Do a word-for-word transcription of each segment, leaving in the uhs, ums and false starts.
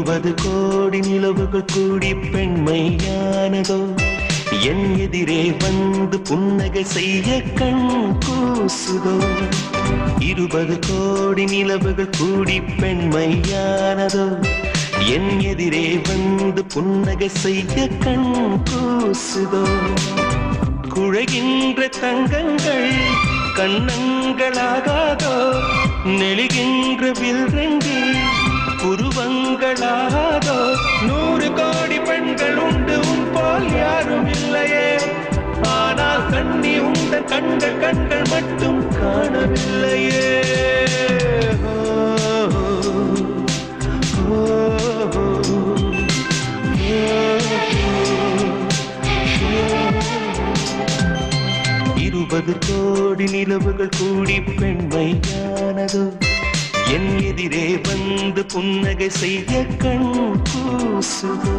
இருபது கோடி நிலவுகள் கூடி பெண்மையானதோ என் எதிரே வந்து புன்னகை செய்ய கண் கூசுதோ இருபது கோடி நிலவுகள் கூடி பெண்மையானதோ என் எதிரே வந்து புன்னகை செய்ய கண் கூசுதோ குழைகின்ற தங்கங்கள் கண்ணங்களாகாதோ நெளிகின்ற வில்ரெண்டில் புருவங்களாகாதோ நூறு கோடி பெண்கள் உண்டு உன் போல் யாரும் இல்லையே ஆனால் கண்ணி உண்ட கண்கள் கண்கள் மட்டும் காணவில்லையே இருபது கோடி நிலவுகள் கூடி பெண்மையானதோ என் எதிரே வந்து புன்னகை செய்ய கண் கூசுதோ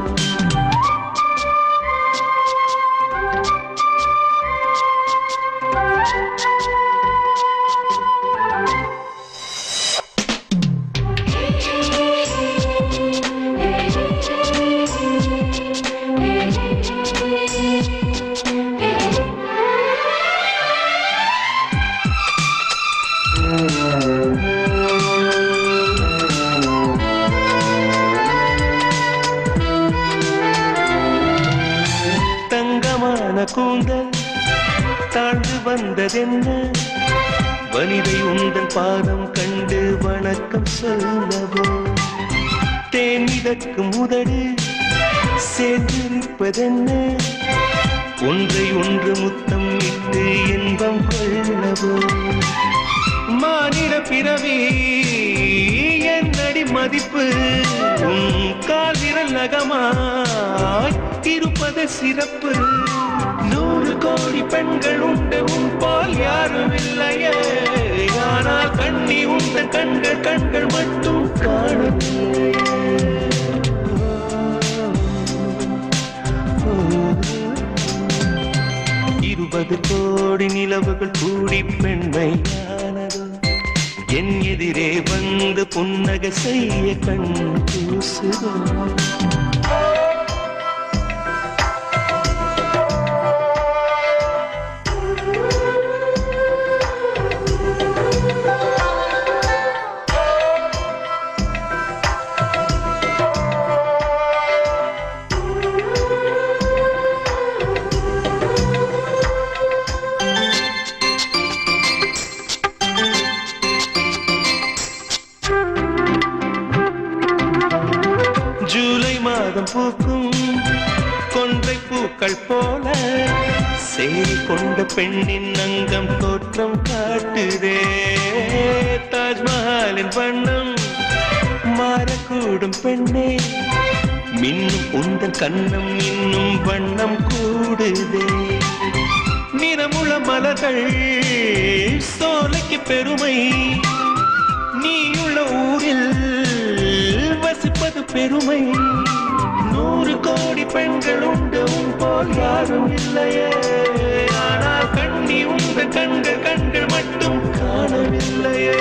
கூந்தல் தாழ்ந்து வந்ததென்ன வனிதை உந்தன் பாதம் கண்டு வணக்கம் சொல்லவோ தேன் மிதக்கும் உதடு சேர்ந்திருப்பதென்ன ஒன்றை ஒன்று முத்தம் இட்டு இன்பம் கொள்ளவோ மானிட பிறவி என்னடி மதிப்பு உன் கால் விரல் நகமாய் இருப்பது சிறப்பு நூறு கோடி பெண்கள் உண்டு உன் பால் யாரும் இல்லையே ஆனால் கண்ணி உந்த கண்கள் கண்கள் மட்டும் காணவில்லையே இருபது கோடி நிலவுகள் கூடி பெண்மையானதோ என் எதிரே வந்து புன்னகை செய்ய கண் கூசுதோ பூக்கும் கொன்றை பூக்கள் போல சேரி கொண்ட பெண்ணின் அங்கம் தோற்றம் காட்டுதே தாஜ்மஹாலின் வண்ணம் மாறக்கூடும் பெண்ணே மின்னும் உந்தன் கண்ணம் இன்னும் வண்ணம் கூடுதே நிறமுள்ள மலர்கள் சோலைக்கு பெருமை நீயுள்ள ஊரில் வசிப்பது பெருமை நூறு கோடி பெண்கள் உண்டு உன் போல் யாரும் இல்லையே ஆனால் கண்ணி உந்த கண்கள் கண்கள் மட்டும் காணவில்லையே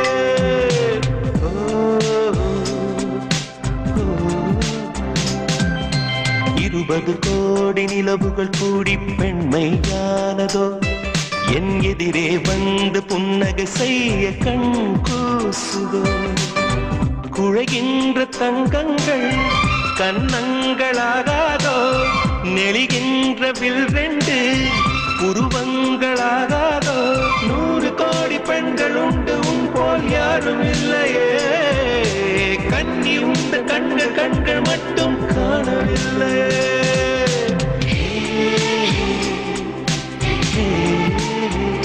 இருபது கோடி நிலவுகள் கூடி பெண்மையானதோ என் எதிரே வந்து புன்னகை செய்ய கண் கூசுதோ குழைகின்ற தங்கங்கள் கண்ணங்களாகாதோ நெளிகின்ற வில்ரெண்டு புருவங்களாகாதோ நூறு கோடி பெண்கள் உண்டு உன் போல் யாரும் இல்லையே கண்ணி உண்ட கண்கள் கண்கள் மட்டும் காணவில்லையே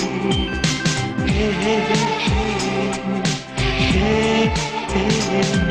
Hey, hey, hey, hey, hey.